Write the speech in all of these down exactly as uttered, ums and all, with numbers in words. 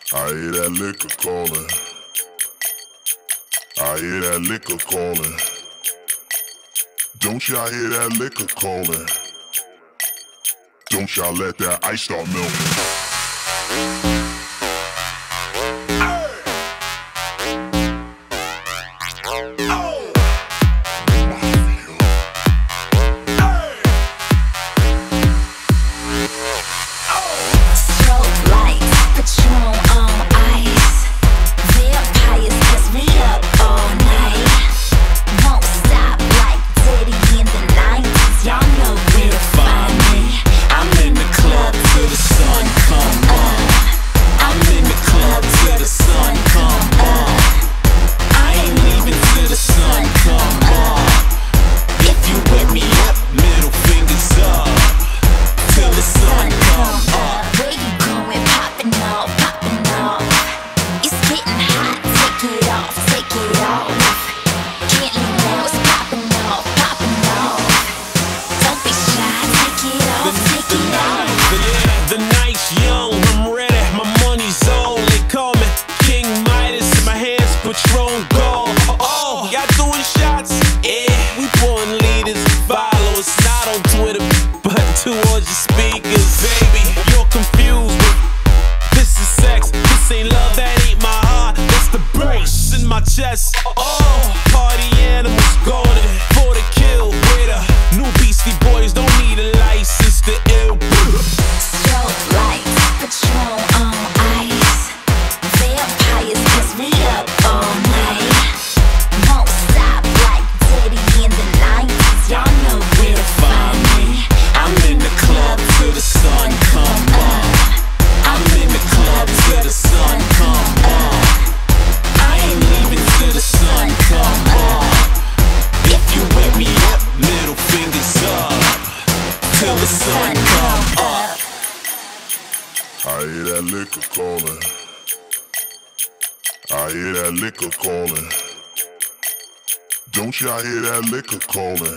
I hear that liquor calling. I hear that liquor calling. Don't y'all hear that liquor calling? Don't y'all let that ice start melting. Don't y'all hear that liquor calling?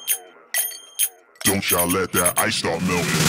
Don't y'all let that ice start melting.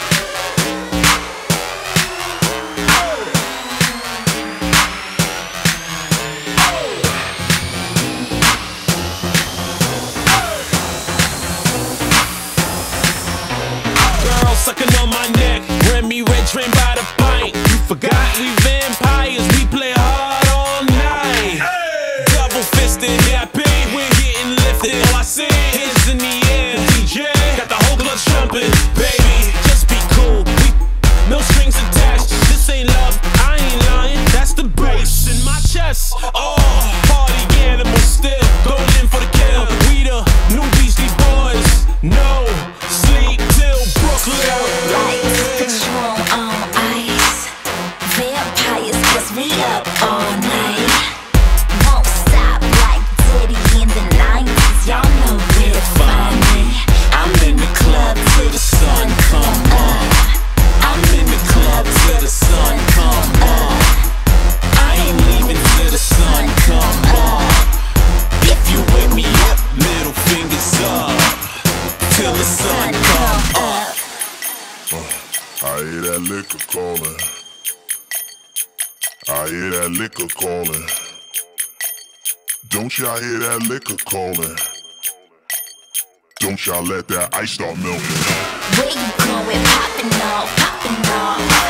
Sucking on my neck, Remy Red Train by the pint. You forgot we vampires, we play hard all night. Hey! Double fisted, yeah, I pay, we're getting lifted. All I see is in the air, D J got the whole club jumping. Baby, just be cool, we, no strings attached. This ain't love, I ain't lying, that's the bass in my chest. Oh, party animals still, going in for the kill. We the new Beastie Boys, no sleep till Brooklyn. Lights, Patron on ice. Vampires, cause we up all night. Won't stop like Diddy in the nineties. Y'all know where to find me. I'm in the club till the sun come up. I'm in the club till the sun come up. I ain't leaving till the sun come up. If you with me up, middle fingers up till the sun come up. I hear that liquor calling. I hear that liquor calling. Don't y'all hear that liquor calling? Don't y'all let that ice start melting. Where you going? Popping off, popping off.